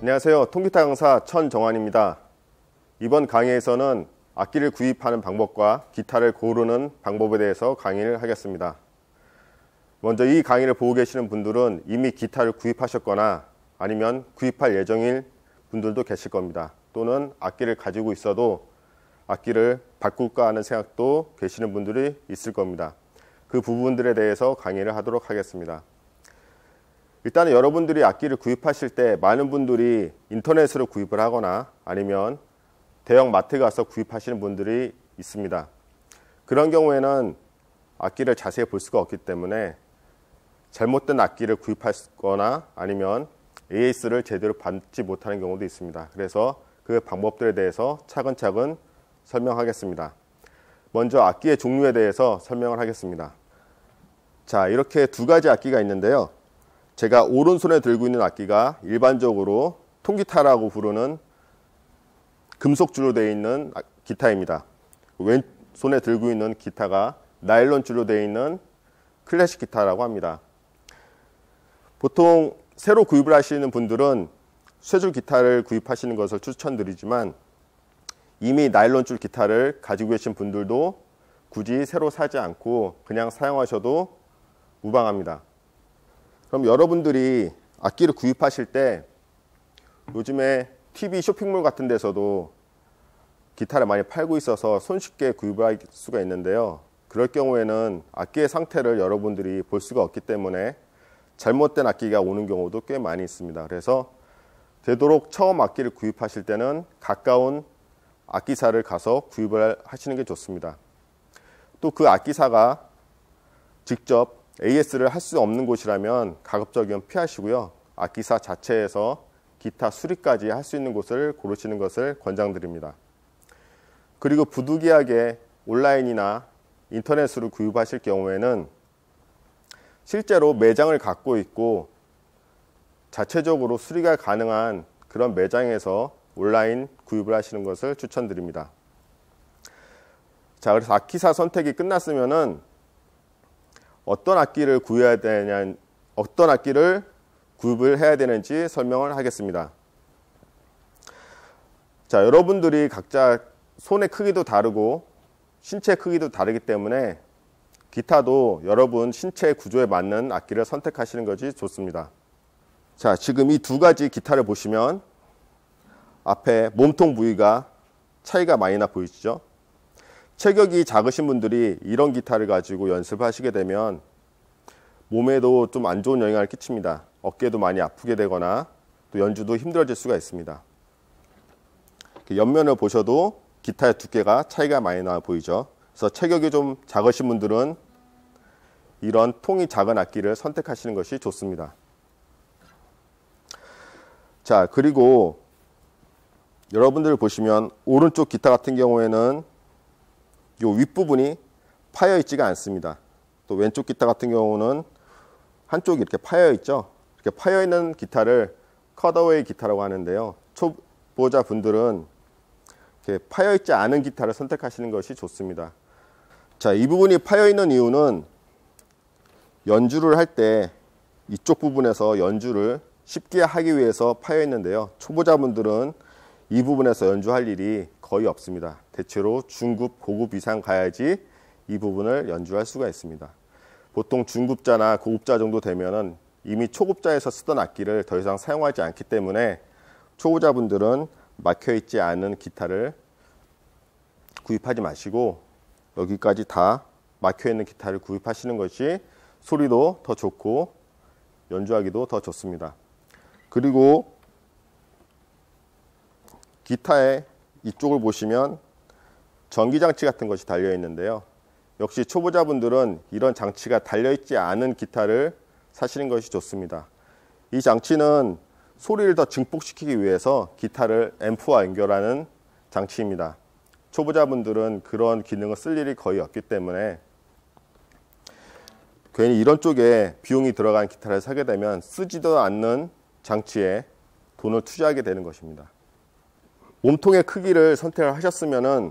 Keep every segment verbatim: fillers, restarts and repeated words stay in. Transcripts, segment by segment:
안녕하세요. 통기타 강사 천정환입니다. 이번 강의에서는 악기를 구입하는 방법과 기타를 고르는 방법에 대해서 강의를 하겠습니다. 먼저 이 강의를 보고 계시는 분들은 이미 기타를 구입하셨거나 아니면 구입할 예정일 분들도 계실 겁니다. 또는 악기를 가지고 있어도 악기를 바꿀까 하는 생각도 계시는 분들이 있을 겁니다. 그 부분들에 대해서 강의를 하도록 하겠습니다. 일단은 여러분들이 악기를 구입하실 때 많은 분들이 인터넷으로 구입을 하거나 아니면 대형 마트 가서 구입하시는 분들이 있습니다. 그런 경우에는 악기를 자세히 볼 수가 없기 때문에 잘못된 악기를 구입하거나 아니면 에이에스를 제대로 받지 못하는 경우도 있습니다. 그래서 그 방법들에 대해서 차근차근 설명하겠습니다. 먼저 악기의 종류에 대해서 설명을 하겠습니다. 자, 이렇게 두 가지 악기가 있는데요. 제가 오른손에 들고 있는 악기가 일반적으로 통기타라고 부르는 금속줄로 되어 있는 기타입니다. 왼손에 들고 있는 기타가 나일론줄로 되어 있는 클래식 기타라고 합니다. 보통 새로 구입을 하시는 분들은 쇠줄 기타를 구입하시는 것을 추천드리지만 이미 나일론줄 기타를 가지고 계신 분들도 굳이 새로 사지 않고 그냥 사용하셔도 무방합니다. 그럼 여러분들이 악기를 구입하실 때 요즘에 티비 쇼핑몰 같은 데서도 기타를 많이 팔고 있어서 손쉽게 구입을 할 수가 있는데요. 그럴 경우에는 악기의 상태를 여러분들이 볼 수가 없기 때문에 잘못된 악기가 오는 경우도 꽤 많이 있습니다. 그래서 되도록 처음 악기를 구입하실 때는 가까운 악기사를 가서 구입을 하시는 게 좋습니다. 또 그 악기사가 직접 에이에스를 할 수 없는 곳이라면 가급적이면 피하시고요. 악기사 자체에서 기타 수리까지 할 수 있는 곳을 고르시는 것을 권장드립니다. 그리고 부득이하게 온라인이나 인터넷으로 구입하실 경우에는 실제로 매장을 갖고 있고 자체적으로 수리가 가능한 그런 매장에서 온라인 구입을 하시는 것을 추천드립니다. 자, 그래서 악기사 선택이 끝났으면은 어떤 악기를 구해야 되냐, 어떤 악기를 구입을 해야 되는지 설명을 하겠습니다. 자, 여러분들이 각자 손의 크기도 다르고 신체 크기도 다르기 때문에 기타도 여러분 신체 구조에 맞는 악기를 선택하시는 것이 좋습니다. 자, 지금 이 두 가지 기타를 보시면 앞에 몸통 부위가 차이가 많이 나 보이시죠? 체격이 작으신 분들이 이런 기타를 가지고 연습하시게 되면 몸에도 좀 안 좋은 영향을 끼칩니다. 어깨도 많이 아프게 되거나 또 연주도 힘들어질 수가 있습니다. 옆면을 보셔도 기타의 두께가 차이가 많이 나 보이죠? 그래서 체격이 좀 작으신 분들은 이런 통이 작은 악기를 선택하시는 것이 좋습니다. 자, 그리고 여러분들 보시면 오른쪽 기타 같은 경우에는 이 윗부분이 파여 있지가 않습니다. 또 왼쪽 기타 같은 경우는 한쪽이 이렇게 파여 있죠. 이렇게 파여 있는 기타를 컷어웨이 기타라고 하는데요. 초보자 분들은 이렇게 파여 있지 않은 기타를 선택하시는 것이 좋습니다. 자, 이 부분이 파여 있는 이유는 연주를 할 때 이쪽 부분에서 연주를 쉽게 하기 위해서 파여 있는데요. 초보자분들은 이 부분에서 연주할 일이 거의 없습니다. 대체로 중급, 고급 이상 가야지 이 부분을 연주할 수가 있습니다. 보통 중급자나 고급자 정도 되면은 이미 초급자에서 쓰던 악기를 더 이상 사용하지 않기 때문에 초보자분들은 막혀있지 않은 기타를 구입하지 마시고 여기까지 다 막혀있는 기타를 구입하시는 것이 소리도 더 좋고 연주하기도 더 좋습니다. 그리고 기타의 이쪽을 보시면 전기장치 같은 것이 달려 있는데요. 역시 초보자분들은 이런 장치가 달려있지 않은 기타를 사시는 것이 좋습니다. 이 장치는 소리를 더 증폭시키기 위해서 기타를 앰프와 연결하는 장치입니다. 초보자분들은 그런 기능을 쓸 일이 거의 없기 때문에 괜히 이런 쪽에 비용이 들어간 기타를 사게 되면 쓰지도 않는 장치에 돈을 투자하게 되는 것입니다. 몸통의 크기를 선택을 하셨으면은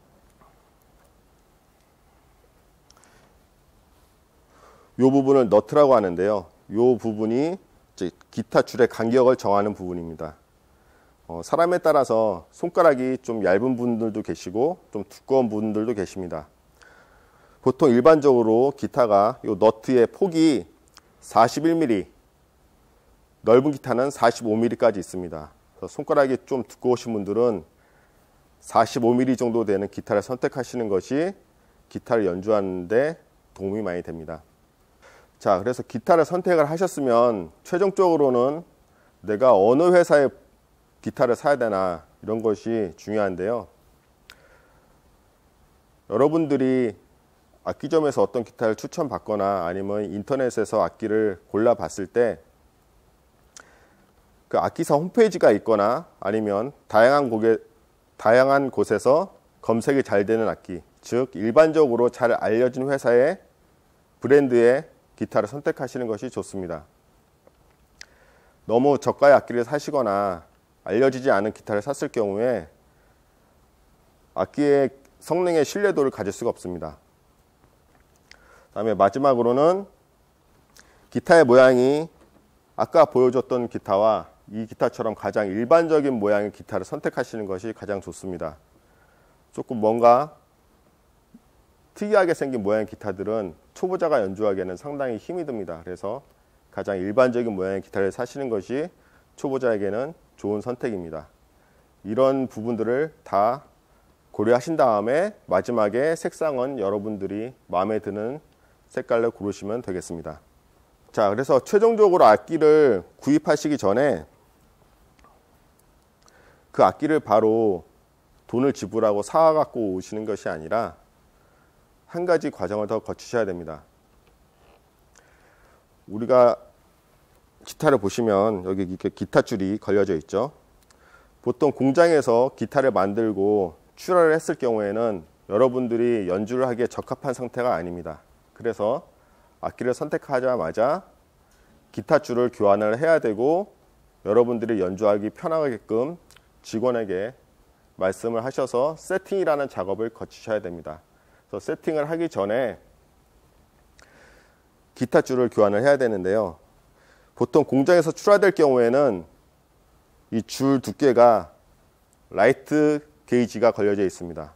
이 부분을 너트라고 하는데요. 이 부분이 이제 기타 줄의 간격을 정하는 부분입니다. 어, 사람에 따라서 손가락이 좀 얇은 분들도 계시고 좀 두꺼운 분들도 계십니다. 보통 일반적으로 기타가 이 너트의 폭이 사십일 밀리미터, 넓은 기타는 사십오 밀리미터까지 있습니다. 그래서 손가락이 좀 두꺼우신 분들은 사십오 밀리미터 정도 되는 기타를 선택하시는 것이 기타를 연주하는 데 도움이 많이 됩니다. 자, 그래서 기타를 선택을 하셨으면 최종적으로는 내가 어느 회사의 기타를 사야 되나 이런 것이 중요한데요. 여러분들이 악기점에서 어떤 기타를 추천받거나 아니면 인터넷에서 악기를 골라봤을 때 그 악기사 홈페이지가 있거나 아니면 다양한 곡에, 다양한 곳에서 검색이 잘 되는 악기, 즉 일반적으로 잘 알려진 회사의 브랜드의 기타를 선택하시는 것이 좋습니다. 너무 저가의 악기를 사시거나 알려지지 않은 기타를 샀을 경우에 악기의 성능의 신뢰도를 가질 수가 없습니다. 다음에 마지막으로는 기타의 모양이 아까 보여줬던 기타와 이 기타처럼 가장 일반적인 모양의 기타를 선택하시는 것이 가장 좋습니다. 조금 뭔가 특이하게 생긴 모양의 기타들은 초보자가 연주하기에는 상당히 힘이 듭니다. 그래서 가장 일반적인 모양의 기타를 사시는 것이 초보자에게는 좋은 선택입니다. 이런 부분들을 다 고려하신 다음에 마지막에 색상은 여러분들이 마음에 드는 색깔로 고르시면 되겠습니다. 자, 그래서 최종적으로 악기를 구입하시기 전에 그 악기를 바로 돈을 지불하고 사 갖고 오시는 것이 아니라 한 가지 과정을 더 거치셔야 됩니다. 우리가 기타를 보시면 여기 이렇게 기타 줄이 걸려져 있죠. 보통 공장에서 기타를 만들고 출하를 했을 경우에는 여러분들이 연주를 하기에 적합한 상태가 아닙니다. 그래서 악기를 선택하자마자 기타 줄을 교환을 해야 되고 여러분들이 연주하기 편하게끔 직원에게 말씀을 하셔서 세팅이라는 작업을 거치셔야 됩니다. 그래서 세팅을 하기 전에 기타 줄을 교환을 해야 되는데요. 보통 공장에서 출하될 경우에는 이 줄 두께가 라이트 게이지가 걸려져 있습니다.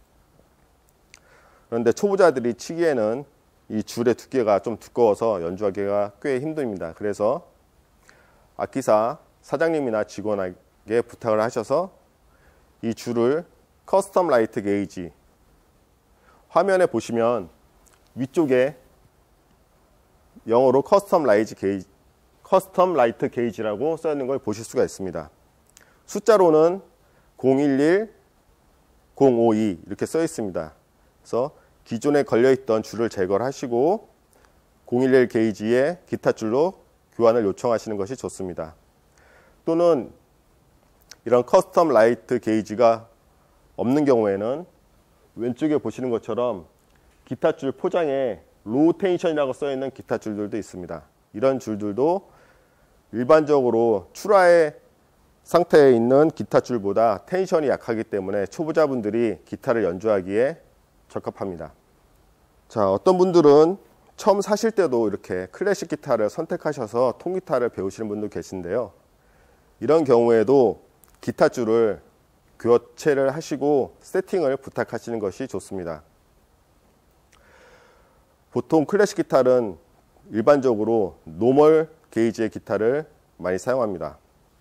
그런데 초보자들이 치기에는 이 줄의 두께가 좀 두꺼워서 연주하기가 꽤 힘듭니다. 그래서 악기사 사장님이나 직원에게 부탁을 하셔서 이 줄을 커스텀 라이트 게이지, 화면에 보시면 위쪽에 영어로 커스텀 라이트 게이지, 커스텀 라이트 게이지라고 써 있는 걸 보실 수가 있습니다. 숫자로는 공일일, 공오이 이렇게 써 있습니다. 그래서 기존에 걸려있던 줄을 제거를 하시고 공일일 게이지의 기타 줄로 교환을 요청하시는 것이 좋습니다. 또는 이런 커스텀 라이트 게이지가 없는 경우에는 왼쪽에 보시는 것처럼 기타 줄 포장에 로우 텐션이라고 써 있는 기타 줄들도 있습니다. 이런 줄들도 일반적으로 출하의 상태에 있는 기타 줄보다 텐션이 약하기 때문에 초보자분들이 기타를 연주하기에 적합합니다. 자, 어떤 분들은 처음 사실 때도 이렇게 클래식 기타를 선택하셔서 통기타를 배우시는 분도 계신데요. 이런 경우에도 기타 줄을 교체를 하시고 세팅을 부탁하시는 것이 좋습니다. 보통 클래식 기타는 일반적으로 노멀 게이지의 기타를 많이 사용합니다.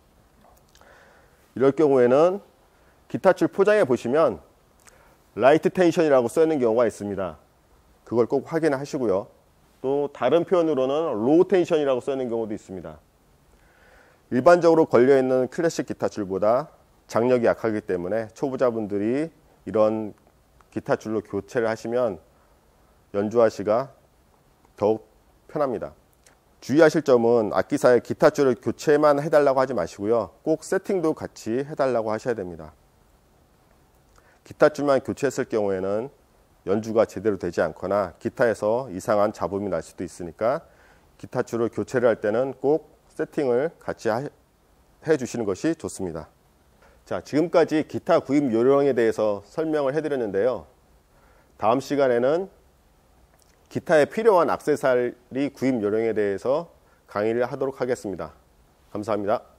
이럴 경우에는 기타 줄 포장에 보시면 라이트 텐션이라고 써 있는 경우가 있습니다. 그걸 꼭 확인하시고요. 또 다른 표현으로는 로우 텐션이라고 써 있는 경우도 있습니다. 일반적으로 걸려있는 클래식 기타 줄보다 장력이 약하기 때문에 초보자분들이 이런 기타 줄로 교체를 하시면 연주하시기가 더욱 편합니다. 주의하실 점은 악기사의 기타 줄을 교체만 해달라고 하지 마시고요. 꼭 세팅도 같이 해달라고 하셔야 됩니다. 기타 줄만 교체했을 경우에는 연주가 제대로 되지 않거나 기타에서 이상한 잡음이 날 수도 있으니까 기타 줄을 교체를 할 때는 꼭 세팅을 같이 해 주시는 것이 좋습니다. 자, 지금까지 기타 구입 요령에 대해서 설명을 해드렸는데요. 다음 시간에는 기타에 필요한 액세서리 구입 요령에 대해서 강의를 하도록 하겠습니다. 감사합니다.